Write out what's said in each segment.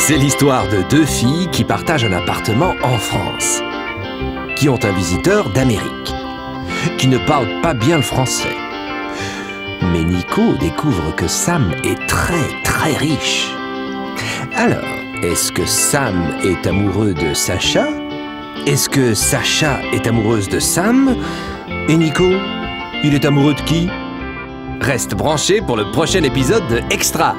C'est l'histoire de deux filles qui partagent un appartement en France, qui ont un visiteur d'Amérique, qui ne parle pas bien le français. Mais Nico découvre que Sam est très riche. Alors, est-ce que Sam est amoureux de Sacha? Est-ce que Sacha est amoureuse de Sam? Et Nico, il est amoureux de qui? Reste branché pour le prochain épisode de Extra.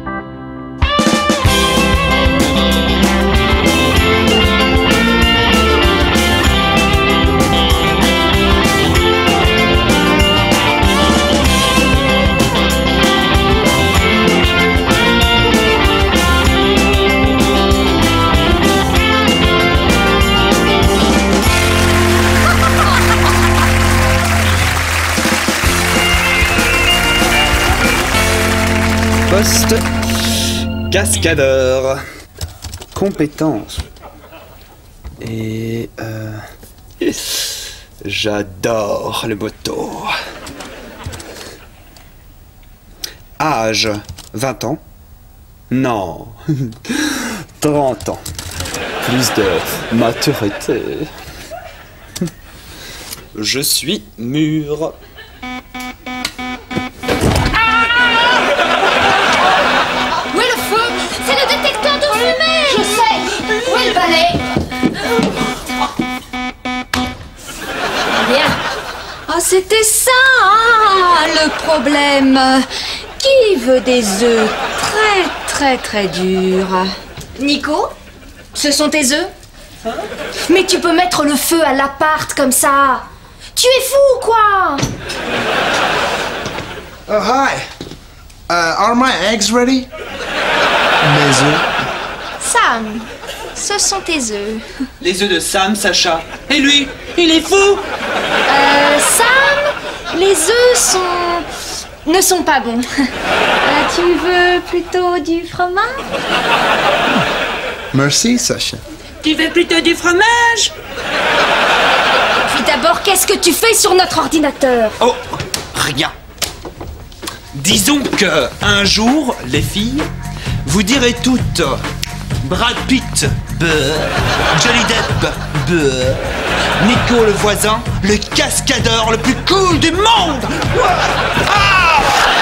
Poste cascadeur. Compétence. Et j'adore le moto. Âge 20 ans. Non. 30 ans. Plus de maturité. Je suis mûr. Ah, c'était ça, hein, le problème. Qui veut des œufs très durs? Nico, ce sont tes œufs? Mais tu peux mettre le feu à l'appart comme ça. Tu es fou ou quoi? Hi. Are my eggs ready? Mes œufs. Sam, ce sont tes œufs. Les œufs de Sam, Sacha. Et lui, il est fou. Sam, les œufs ne sont pas bons. Tu veux plutôt du fromage? Merci, Sacha. Tu veux plutôt du fromage? Puis d'abord, qu'est-ce que tu fais sur notre ordinateur? Oh, rien. Disons que un jour, les filles, vous direz toutes Brad Pitt, Johnny Depp, Nico le voisin, le cascadeur le plus cool du monde. Ah!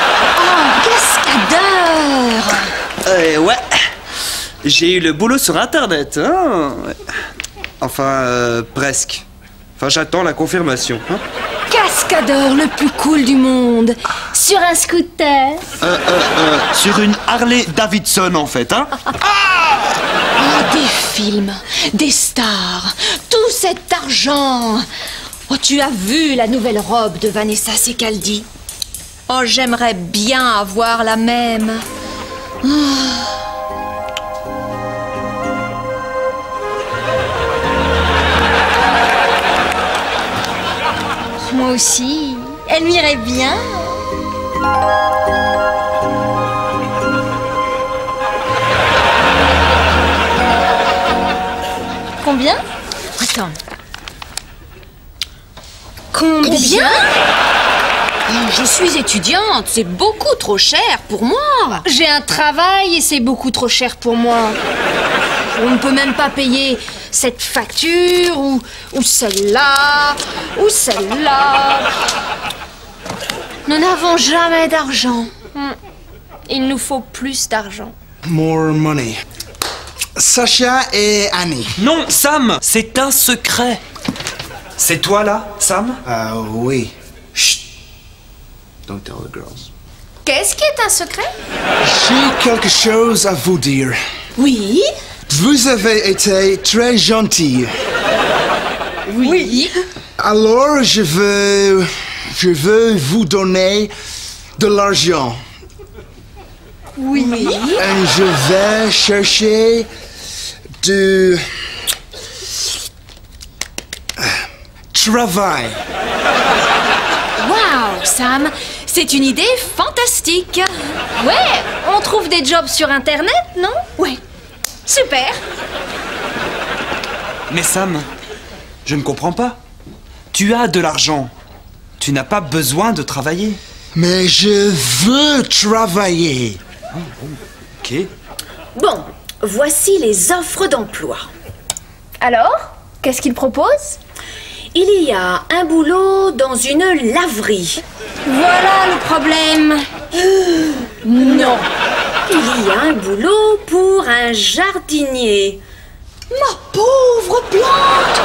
Oh, cascadeur! Ouais, j'ai eu le boulot sur Internet, hein. Ouais. Enfin, presque. Enfin, j'attends la confirmation, hein. Cascadeur le plus cool du monde. Sur un scooter. Sur une Harley Davidson, en fait, hein. Oh, des films, des stars, tout cet argent. Oh, tu as vu la nouvelle robe de Vanessa Secaldi? Oh, j'aimerais bien avoir la même. Oh. Moi aussi, elle m'irait bien. Combien? Attends. Combien? Je suis étudiante, c'est beaucoup trop cher pour moi. J'ai un travail et c'est beaucoup trop cher pour moi. On ne peut même pas payer cette facture ou celle-là ou celle-là. Nous n'avons jamais d'argent. Il nous faut plus d'argent. More money. Sacha et Annie. Non, Sam, c'est un secret. C'est toi là, Sam? Oui. Chut. Don't tell the girls. Qu'est-ce qui est un secret? J'ai quelque chose à vous dire. Oui. Vous avez été très gentil. Oui. Alors, je veux vous donner de l'argent. Oui. Et je vais chercher du travail. Waouh, Sam, c'est une idée fantastique. Ouais, on trouve des jobs sur Internet, non? Ouais. Super. Mais Sam, je ne comprends pas. Tu as de l'argent. Tu n'as pas besoin de travailler. Mais je veux travailler. Ok. Bon, voici les offres d'emploi. Alors, qu'est-ce qu'il propose? Il y a un boulot dans une laverie. Voilà le problème. Non. Il y a un boulot pour un jardinier. Ma pauvre plante.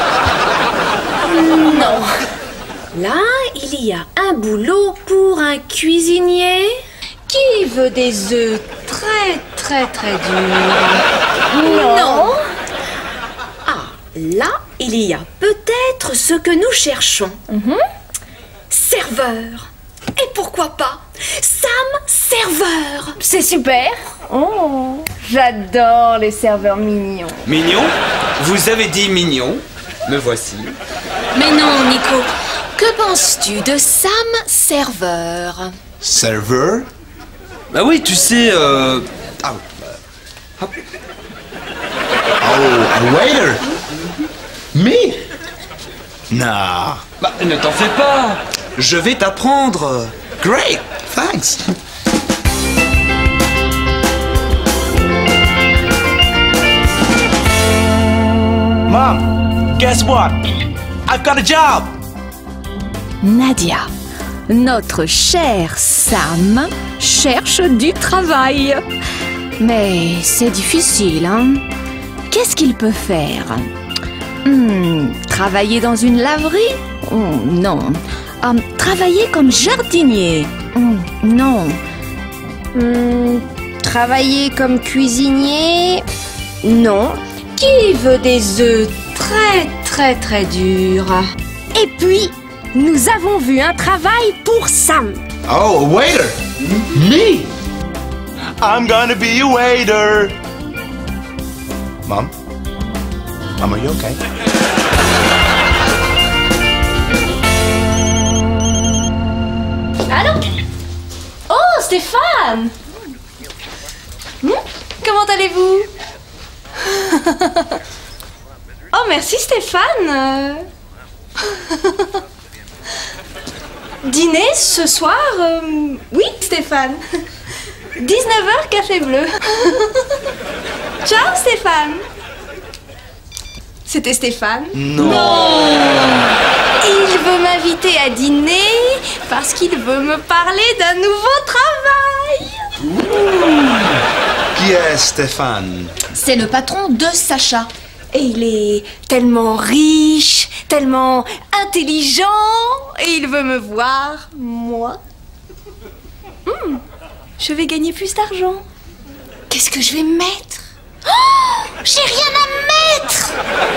Non. Là, il y a un boulot pour un cuisinier. Qui veut des œufs très durs? Non. Ah, là, il y a peut-être ce que nous cherchons. Serveur. Et pourquoi pas Sam Serveur. C'est super. Oh, j'adore les serveurs mignons. Mignon? Vous avez dit mignon? Me voici. Mais non, Nico. Que penses-tu de Sam Serveur? Serveur? Bah oui, tu sais, Ah oui. Hop. Oh, a waiter? Me? Nah. bah ne t'en fais pas. Je vais t'apprendre. Great. Thanks. Mom, guess what? I've got a job! Nadia, notre cher Sam, cherche du travail. Mais c'est difficile, hein? Qu'est-ce qu'il peut faire? Travailler dans une laverie? Non. Travailler comme jardinier? Non. Travailler comme cuisinier? Non. Qui veut des œufs très durs? Et puis, nous avons vu un travail pour Sam. Oh, a waiter? Me? I'm gonna be a waiter! Mom? Mom, are you okay? Allô? Oh, Stéphane! Comment allez-vous? Oh, merci Stéphane! Dîner ce soir? Oui, Stéphane. 19h, café bleu. Ciao, Stéphane. C'était Stéphane? Non. Il veut m'inviter à dîner parce qu'il veut me parler d'un nouveau travail. Qui est Stéphane? C'est le patron de Sacha. Et il est tellement riche, tellement intelligent, et il veut me voir, moi. Je vais gagner plus d'argent. Qu'est-ce que je vais mettre? Oh, j'ai rien à mettre.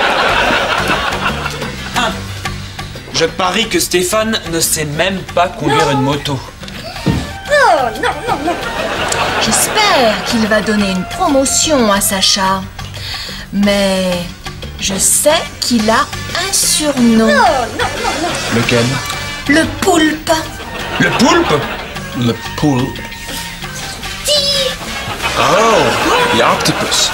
Je parie que Stéphane ne sait même pas conduire une moto. Oh, non. J'espère qu'il va donner une promotion à Sacha. Mais je sais qu'il a un surnom. Lequel? Le poulpe. Le poulpe? Le poulpe. Oh, the octopus.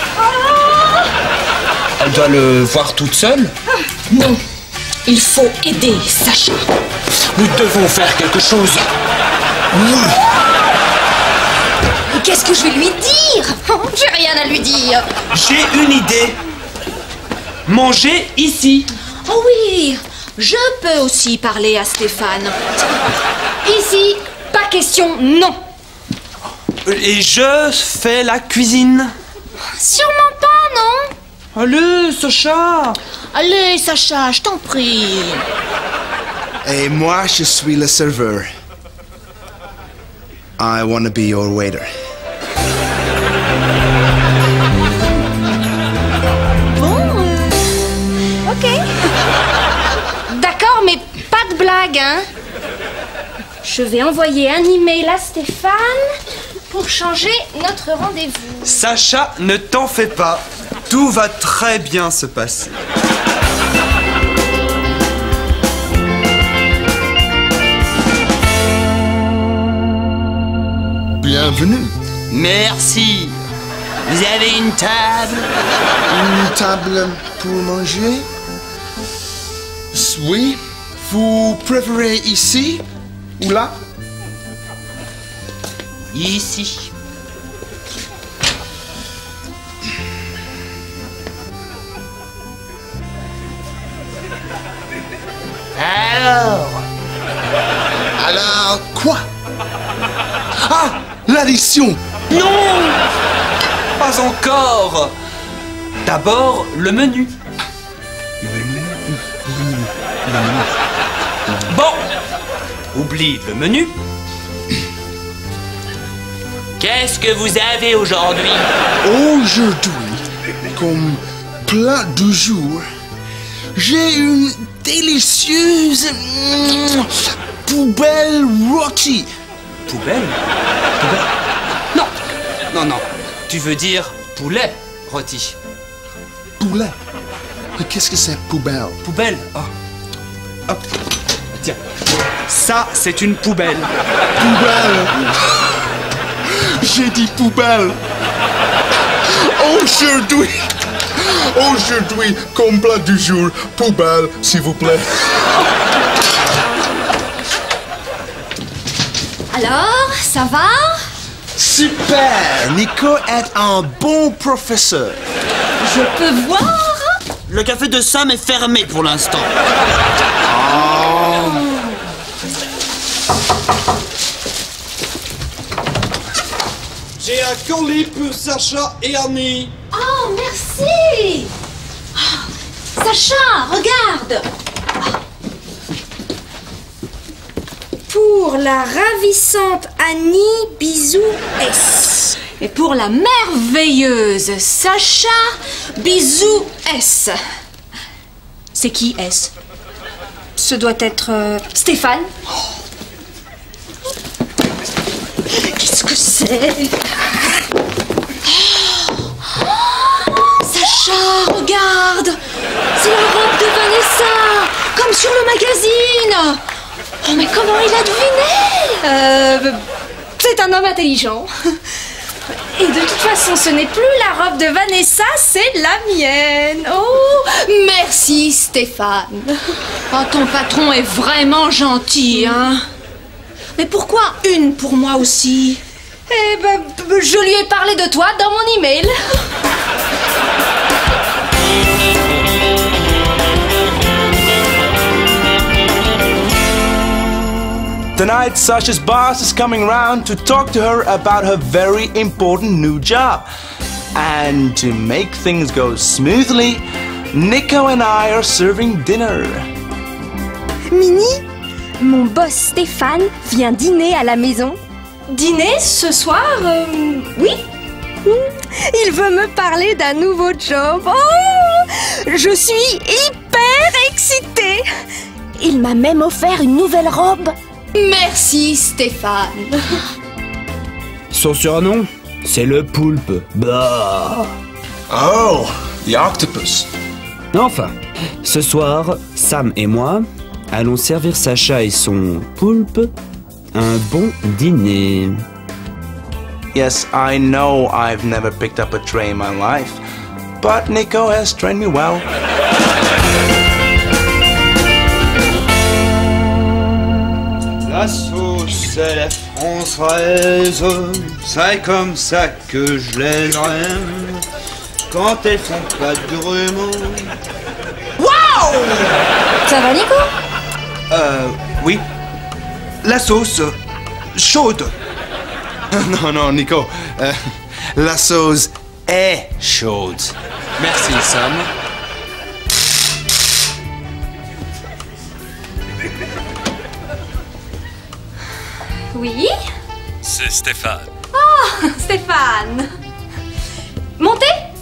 Elle doit le voir toute seule? Non, il faut aider Sacha. Nous devons faire quelque chose. Qu'est-ce que je vais lui dire? J'ai rien à lui dire. J'ai une idée. Manger ici. Oh oui, je peux aussi parler à Stéphane. Ici, pas question, non. Et je fais la cuisine. Sûrement pas, non? Allez, Sacha. Allez, Sacha, je t'en prie. Et moi, je suis le serveur. I want to be your waiter. Ok. D'accord, mais pas de blague, hein? Je vais envoyer un email à Stéphane pour changer notre rendez-vous. Sacha, ne t'en fais pas. Tout va très bien se passer. Bienvenue. Merci. Vous avez une table? Une table pour manger? Oui. Vous préférez ici ou là? Ici. Alors? Alors, quoi? Ah, l'addition! Non! Pas encore! D'abord, le menu. Bon, oublie le menu. Qu'est-ce que vous avez aujourd'hui? Aujourd'hui, comme plat du jour, j'ai une délicieuse poubelle rôtie. Poubelle? Poubelle? Non, non, non. Tu veux dire poulet rôti. Poulet. Mais qu'est-ce que c'est poubelle? Poubelle? Oh. Hop. Tiens. Ça, c'est une poubelle. Poubelle. J'ai dit poubelle. Aujourd'hui, comme plat du jour, poubelle, s'il vous plaît. Alors, ça va? Super! Nico est un bon professeur. Je peux voir? Le café de Sam est fermé pour l'instant. J'ai un colis pour Sacha et Annie. Oh, merci! Sacha, regarde! Pour la ravissante Annie, bisous S. Et pour la merveilleuse Sacha, bisous S. C'est qui S? Ce doit être Stéphane. Qu'est-ce que c'est? Sacha, regarde! C'est la robe de Vanessa! Comme sur le magazine! Oh, mais comment il a deviné? C'est un homme intelligent. Et de toute façon, ce n'est plus la robe de Vanessa, c'est la mienne. Oh, merci Stéphane. Oh, ton patron est vraiment gentil, hein? Mais pourquoi une pour moi aussi? Eh ben, Je lui ai parlé de toi dans mon email. Tonight, Sasha's boss is coming round to talk to her about her very important new job. And to make things go smoothly, Nico and I are serving dinner. Mini, mon boss Stéphane vient dîner à la maison. Dîner ce soir? Oui. Il veut me parler d'un nouveau job. Oh, je suis hyper excitée. Il m'a même offert une nouvelle robe. Merci Stéphane. Son surnom, c'est le poulpe. Bah. Oh, the octopus. Enfin, ce soir, Sam et moi allons servir Sacha et son poulpe un bon dîner. Yes, I know I've never picked up a tray in my life, but Nico has trained me well. La sauce, elle est française, c'est comme ça que je les aime, quand elles font pas de grumeaux. Ça va, Nico? Oui. La sauce, chaude. Non, non, Nico. La sauce est chaude. Merci, Sam. Oui? C'est Stéphane. Oh, Stéphane. Montez.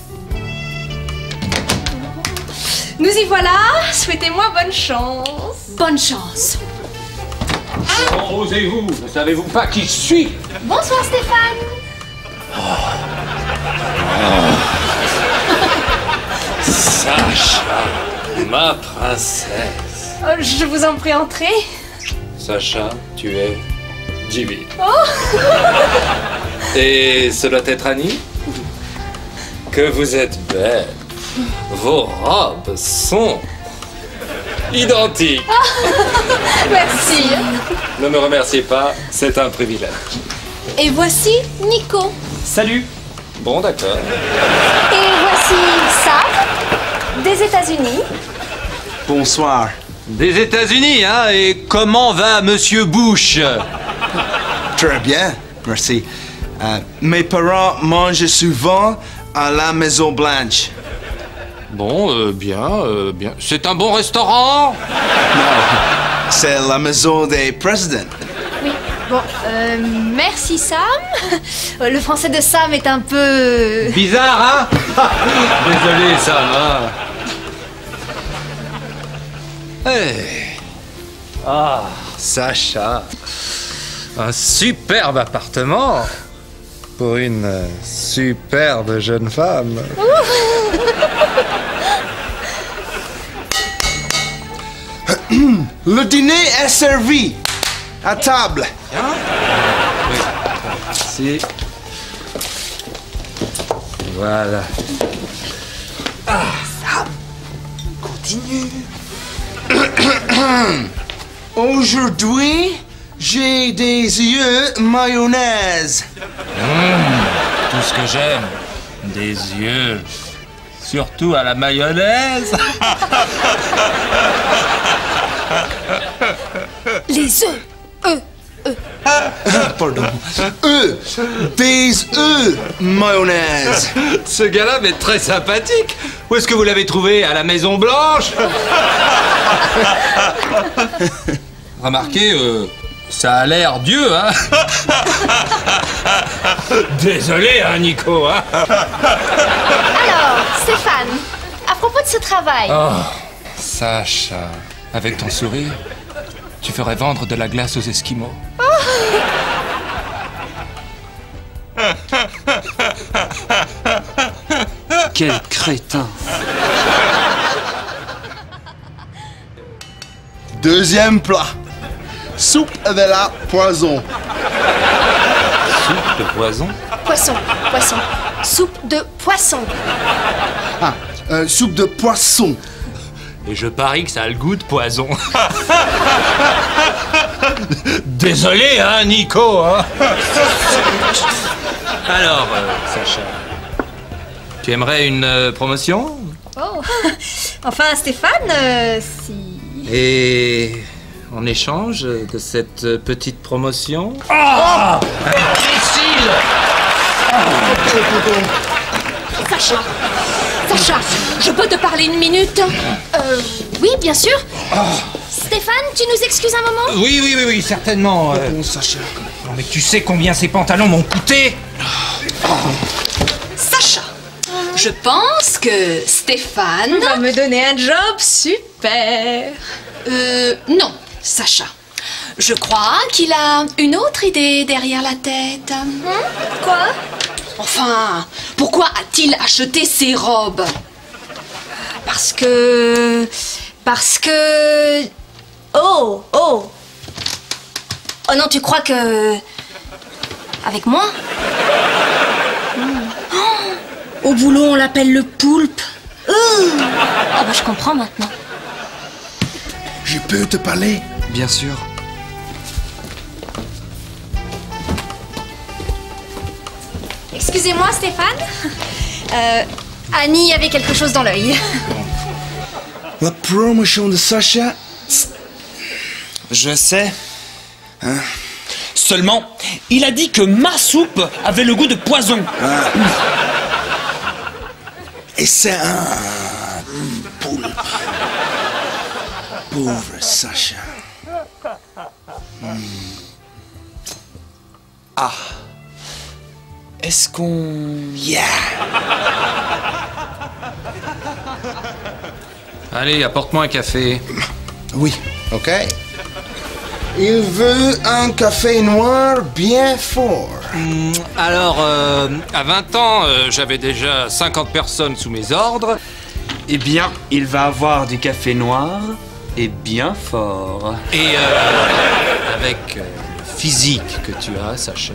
Nous y voilà. Souhaitez-moi bonne chance. Bonne chance. Osez-vous, ne savez-vous pas qui je suis? Bonsoir, Stéphane. Sacha, ma princesse. Je vous en prie, entrez. Sacha, tu es divine. Et ce doit être Annie? Que vous êtes belle. Vos robes sont identiques. Merci. Ne me remerciez pas, c'est un privilège. Et voici Nico. Salut. Bon, d'accord. Et voici Sam, des États-Unis. Bonsoir. Des États-Unis, hein? Et comment va Monsieur Bush? Très bien, merci. Mes parents mangent souvent à la Maison Blanche. Bon, bien. C'est un bon restaurant? Non, c'est la maison des présidents. Oui, bon, merci Sam. Le français de Sam est un peu... Bizarre, hein? Désolé, Sam, hein? Hey. Ah, Sacha. Un superbe appartement. Pour une superbe jeune femme. Le dîner est servi. À table. Oui, merci. Voilà. Sam, continue. Aujourd'hui, j'ai des yeux mayonnaise. Tout ce que j'aime. Des yeux. Surtout à la mayonnaise. Les œufs. Pardon. Des œufs mayonnaise. Ce gars-là est très sympathique. Où est-ce que vous l'avez trouvé? À la Maison Blanche? Remarquez, ça a l'air Dieu, hein? Désolé, hein, Nico, hein? Alors, Stéphane, à propos de ce travail... Oh, Sacha, avec ton sourire, tu ferais vendre de la glace aux Esquimaux. Quel crétin! Deuxième plat. Soupe de la poisson. Soupe de poison? Poisson. Soupe de poisson. Soupe de poisson. Et je parie que ça a le goût de poison. Désolé, hein, Nico, hein? Alors, Sacha, tu aimerais une promotion? Oh. Enfin, Stéphane, si... Et en échange de cette petite promotion... Oh, imbécile! Sacha, je peux te parler une minute? Oui, bien sûr. Stéphane, tu nous excuses un moment? Oui, certainement. Sacha. Non, mais tu sais combien ces pantalons m'ont coûté? Sacha, je pense que Stéphane... va me donner un job super. Non, Sacha. Je crois qu'il a une autre idée derrière la tête. Quoi? Enfin, pourquoi a-t-il acheté ces robes? Parce que... Oh non, tu crois que... Avec moi? Au boulot, on l'appelle le poulpe. Ah bah je comprends maintenant. Je peux te parler? Bien sûr. Excusez-moi, Stéphane. Annie avait quelque chose dans l'œil. La promotion de Sacha. Je sais. Seulement, il a dit que ma soupe avait le goût de poison. Et c'est un poulpe. Pauvre Sacha. Ah. Est-ce qu'on... Yeah. Allez, apporte-moi un café. Oui, ok. Il veut un café noir bien fort. Alors, à 20 ans, j'avais déjà 50 personnes sous mes ordres. Eh bien, il va avoir du café noir et bien fort. Et avec le physique que tu as, Sacha.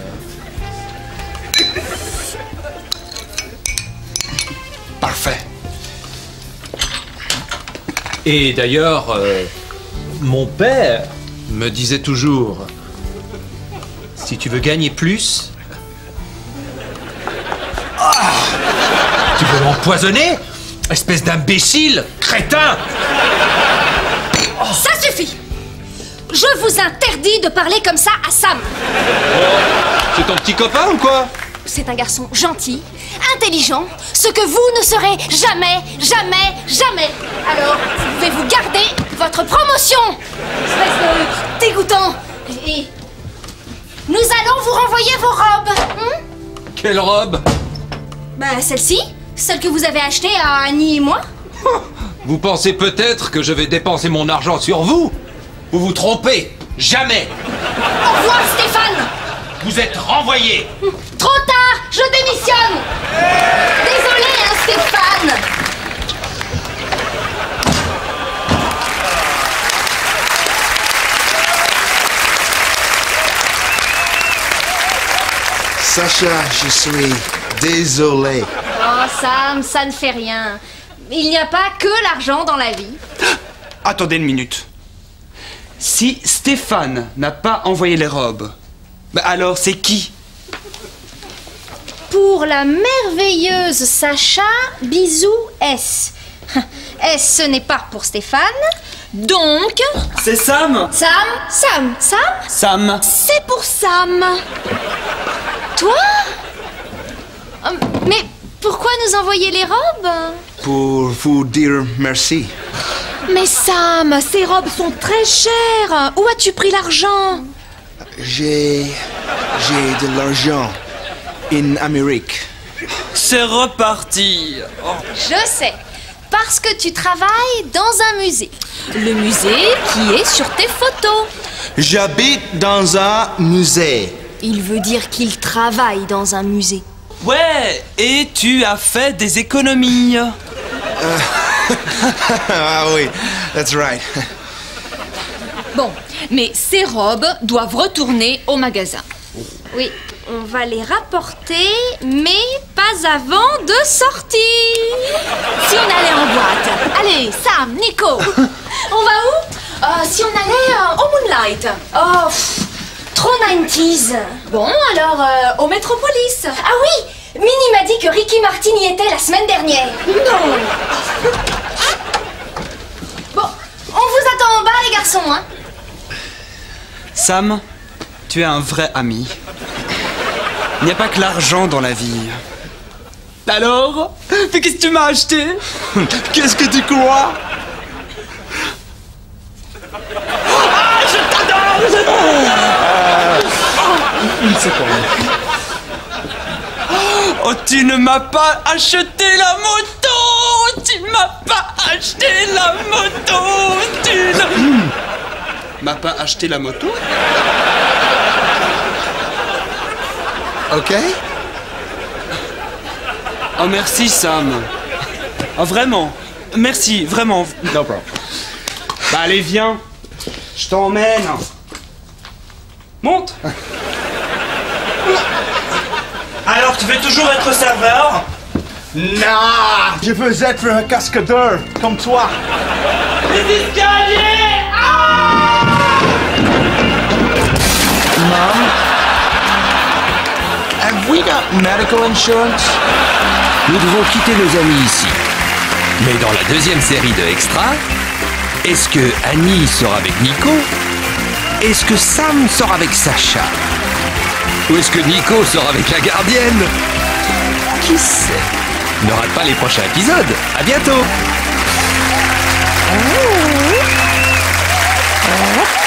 Parfait. Et d'ailleurs, mon père me disait toujours, si tu veux gagner plus, tu veux m'empoisonner, espèce d'imbécile, crétin. Ça suffit! Je vous interdis de parler comme ça à Sam. C'est ton petit copain ou quoi? C'est un garçon gentil, intelligent, ce que vous ne serez jamais, jamais, jamais. Alors, vous pouvez vous garder votre promotion. Espèce de dégoûtant. Et nous allons vous renvoyer vos robes. Quelle robe? Bah, celle-ci, celle que vous avez achetée à Annie et moi. Vous pensez peut-être que je vais dépenser mon argent sur vous? Vous vous trompez. Jamais. Au revoir, Stéphane. Vous êtes renvoyé. Trop tard, je démissionne. Désolé, hein, Stéphane. Sacha, je suis désolé. Oh, Sam, ça ne fait rien. Il n'y a pas que l'argent dans la vie. Attendez une minute. Si Stéphane n'a pas envoyé les robes, bah alors c'est qui? Pour la merveilleuse Sacha, bisous S. S, ce n'est pas pour Stéphane. Donc... C'est Sam. Sam. Sam. C'est pour Sam. Toi? Mais pourquoi nous envoyer les robes? Pour vous dire merci. Mais Sam, ces robes sont très chères. Où as-tu pris l'argent? J'ai de l'argent en Amérique. C'est reparti. Oh. Je sais. Parce que tu travailles dans un musée. Le musée qui est sur tes photos. J'habite dans un musée. Il veut dire qu'il travaille dans un musée. Ouais, et tu as fait des économies. Ah oui, that's right. Bon, mais ces robes doivent retourner au magasin. Oui, on va les rapporter, mais pas avant de sortir. Si on allait en boîte. Allez, Sam, Nico. On va où? Si on allait au Moonlight. Oh, trop 90s. Bon, alors au Metropolis. Ah oui, Minnie m'a dit que Ricky Martin y était la semaine dernière. Non. Bon, on vous attend en bas, les garçons, hein. Sam, tu es un vrai ami. Il n'y a pas que l'argent dans la vie. Alors? Mais qu'est-ce que tu m'as acheté? Qu'est-ce que tu crois? Ah, je t'adore! Une seconde. Oh, tu ne m'as pas acheté la moto! Tu m'as pas acheté la moto! Tu ne... m'as pas acheté la moto? Ok? Oh, merci, Sam. Oh, vraiment. Merci, vraiment. No problem. Bah, allez, viens. Je t'emmène. Monte. Alors, tu veux toujours être serveur? Nah, je veux être un cascadeur comme toi. Les escaliers! Mom, have we got medical insurance? Nous devons quitter nos amis ici. Mais dans la deuxième série de Extra, est-ce que Annie sort avec Nico? Est-ce que Sam sort avec Sacha? Ou est-ce que Nico sort avec la gardienne? Qui sait? Ne rate pas les prochains épisodes. À bientôt!